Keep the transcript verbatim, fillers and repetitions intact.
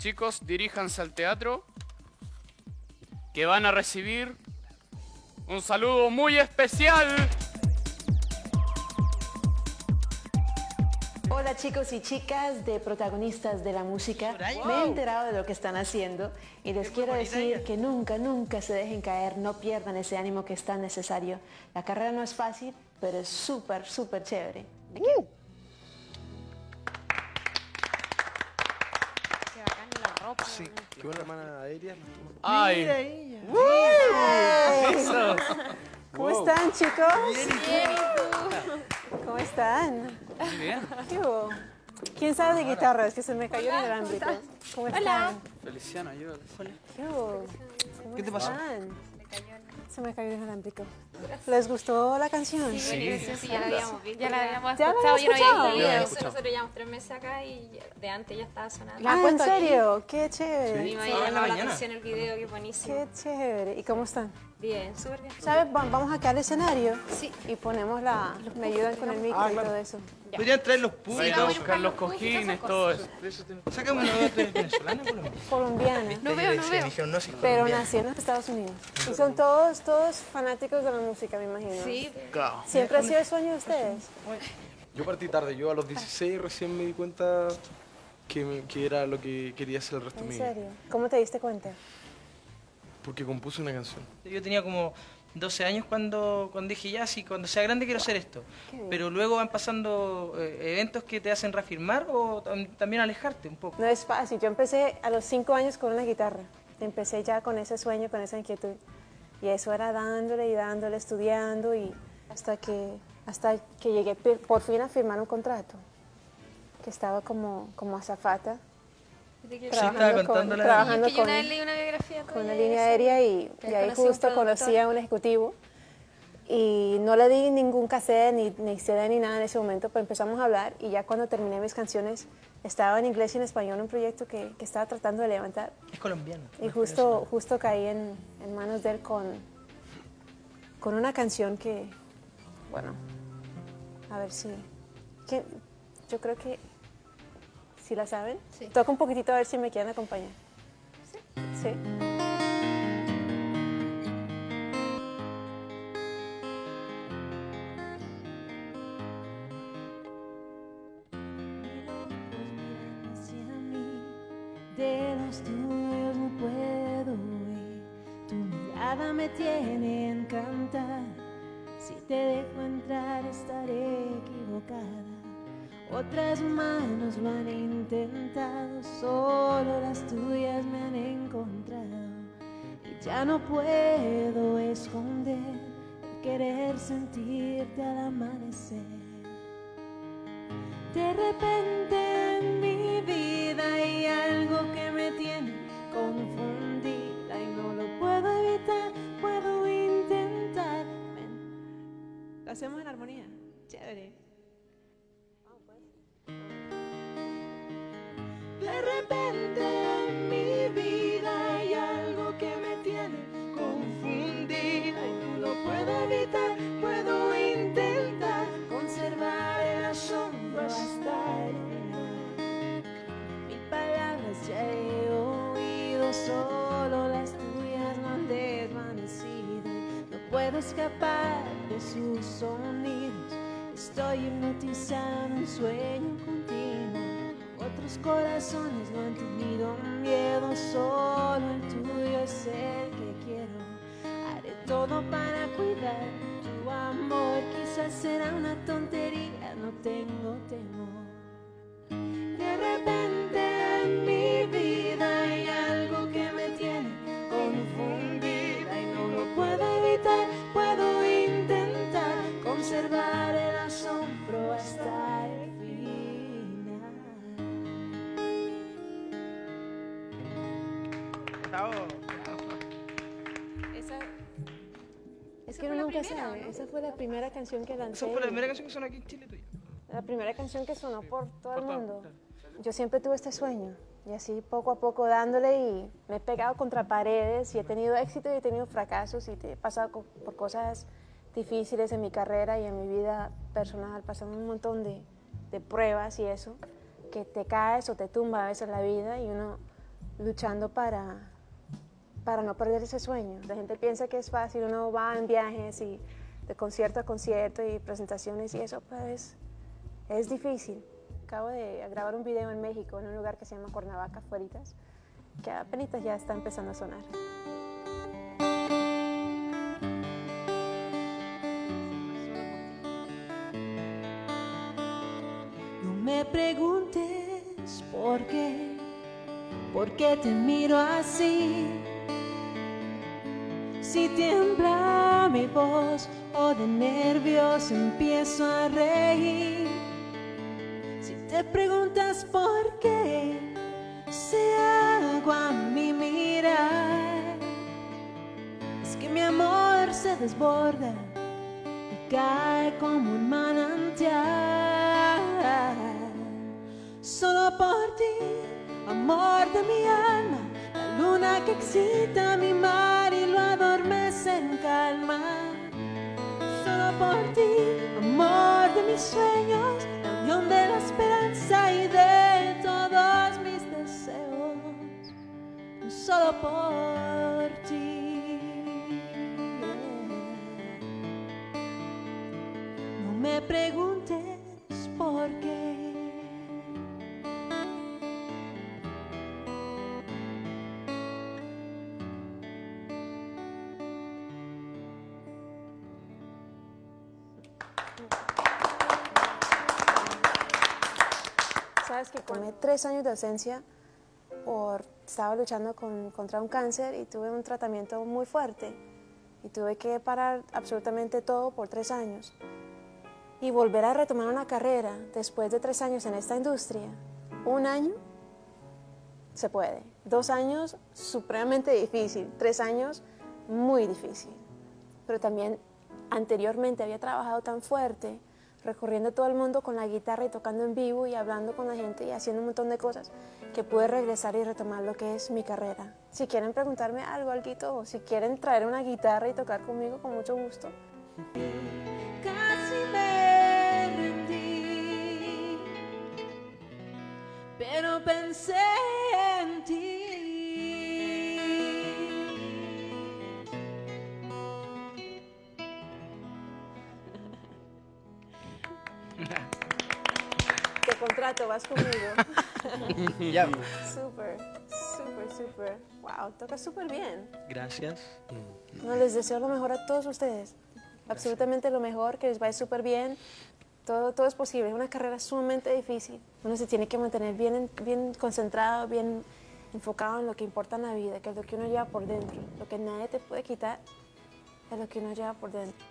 chicos, diríjanse al teatro, que van a recibir un saludo muy especial. Hola chicos y chicas de Protagonistas de la Música. Soraya. Me he enterado de lo que están haciendo y les Qué quiero bonita decir ella. que nunca, nunca se dejen caer, no pierdan ese ánimo que es tan necesario. La carrera no es fácil, pero es súper, súper chévere. Qué bacán la ropa. Sí, qué buena hermana aérea. Ay, Mira ella. eso. ¿Cómo Wow. están chicos? Bien, ¿y tú? ¿Cómo están? Muy bien. ¿Qué hubo? ¿Quién sabe de guitarra? Es que se me cayó el inalámbrico. ¿Cómo están? Hola. Feliciano, ayúdale. ¿Qué hubo? ¿Cómo ¿Qué te pasó? están? Se me cayó el inalámbrico. ¿Les gustó la canción? Sí, sí, sí, ya la habíamos visto. Ya la habíamos ¿Ya la escuchado. habían Yo no escuchado? había Ya la ido. había Eso, nosotros llevamos tres meses acá y de antes ya estaba sonando. Ah, ¿en serio? Qué A chévere. mí me Ah, había en la llamado la mañana. atención el video, que buenísimo. Qué chévere. ¿Y cómo están? Bien, súper bien. ¿Sabes? Va- Vamos acá al escenario Sí. y ponemos la... Me ayudan con el micro Ah, y claro. todo eso. Podrían traer los Vaya públicos. a vamos a buscar los buscar los pujos y cojines, esas todo eso. Sácame una voz de venezolana, Colombia. Colombiana, No veo, no veo. Dijeron, no, sí, pero colombiana. nació en los Estados Unidos. Y son todos, todos fanáticos de la música, me imagino. Sí, Claro. ¿Siempre ha sido el sueño de ustedes? Yo partí tarde, yo a los dieciséis recién me di cuenta que, me- que era lo que quería hacer el resto de ¿En mi vida. serio? ¿Cómo te diste cuenta? Porque compuse una canción. Yo tenía como doce años cuando, cuando dije, ya, sí, cuando sea grande quiero hacer esto. Qué bien. Pero luego van pasando eh, eventos que te hacen reafirmar o tam- también alejarte un poco. No es fácil. Yo empecé a los cinco años con una guitarra. Empecé ya con ese sueño, con esa inquietud. Y eso era dándole y dándole, estudiando y hasta que, hasta que llegué por- por fin a firmar un contrato. Que estaba como, como azafata. estaba contando la- trabajando es que yo con, una vez leí una biografía con una ella, línea eso. aérea y, Que y ahí conocí un justo productor. conocí a un ejecutivo y no le di ningún cassette ni, ni C D ni nada en ese momento, pero empezamos a hablar y ya cuando terminé mis canciones estaba en inglés y en español un proyecto que, que estaba tratando de levantar Es colombiano. y justo, justo caí en, en manos de él con, con una canción que, bueno, a ver si, que, yo creo que si la saben, Sí. toca un poquitito a ver si me quieren acompañar. ¿Sí? Sí. Hacia mí, de los tuyos no puedo huir. Tu mirada me tiene encantada. Si te dejo entrar estaré equivocada. Otras manos lo han intentado, solo las tuyas me han encontrado. Y ya no puedo esconder el querer sentirte al amanecer. De repente en mi vida hay algo que me tiene confundida y no lo puedo evitar, puedo intentar. Ven, lo hacemos en armonía, chévere. De repente en mi vida hay algo que me tiene confundida y no lo puedo evitar, puedo intentar conservar el asombro hasta el final. Mil palabras ya he oído, solo las tuyas no han desvanecido. No puedo escapar de sus sonidos, estoy hipnotizada en un sueño continuo. Otros corazones no han tenido miedo, solo el tuyo es el que quiero. Haré todo para cuidar tu amor, quizás será una tontería, no tengo temor. De repente en mi vida hay algo que me tiene confundida y no lo puedo evitar, puedo intentar conservar el asombro hasta el final. Bravo. Esa, es que uno nunca sabe, esa fue la primera canción que lancé. Esa fue la primera canción que sonó aquí en Chile tuya. La primera canción que sonó por todo el Por todo, mundo. claro. Yo siempre tuve este sueño y así poco a poco dándole y me he pegado contra paredes y he tenido éxito y he tenido fracasos y he pasado co- por cosas difíciles en mi carrera y en mi vida personal, pasando un montón de, de pruebas y eso, que te caes o te tumba a veces la vida y uno luchando para, para no perder ese sueño. La gente piensa que es fácil, uno va en viajes y de concierto a concierto y presentaciones y eso, pero es, es difícil. Acabo de grabar un video en México, en un lugar que se llama Cuernavaca, Fueritas, que apenas ya está empezando a sonar. No me preguntes por qué, por qué te miro así. Si tiembla mi voz o de nervios empiezo a reír. Si te preguntas por qué, sé algo a mi mirar. Es que mi amor se desborda y cae como un manantial. Solo por ti, amor de mi alma, la luna que excita mi mar y lo adormece en calma. Solo por ti, amor de mis sueños, la unión de la esperanza y de todos mis deseos. Solo por ti. No me preguntes por qué. Sabes que tomé tres años de ausencia por estaba luchando con, contra un cáncer y tuve un tratamiento muy fuerte y tuve que parar absolutamente todo por tres años y volver a retomar una carrera después de tres años en esta industria. Un año se puede, dos años supremamente difícil, tres años muy difícil, pero también anteriormente había trabajado tan fuerte, recorriendo todo el mundo con la guitarra y tocando en vivo y hablando con la gente y haciendo un montón de cosas, que pude regresar y retomar lo que es mi carrera. Si quieren preguntarme algo, alguito, o si quieren traer una guitarra y tocar conmigo, con mucho gusto. Casi me rendí, pero pensé en ti. Te contrato, vas conmigo. Ya. Súper, súper, súper. Wow, tocas súper bien. Gracias. No, les deseo lo mejor a todos ustedes. Absolutamente lo mejor, que les vaya súper bien. Todo, todo es posible. Es una carrera sumamente difícil. Uno se tiene que mantener bien, bien concentrado, bien enfocado en lo que importa en la vida, que es lo que uno lleva por dentro. Lo que nadie te puede quitar es lo que uno lleva por dentro.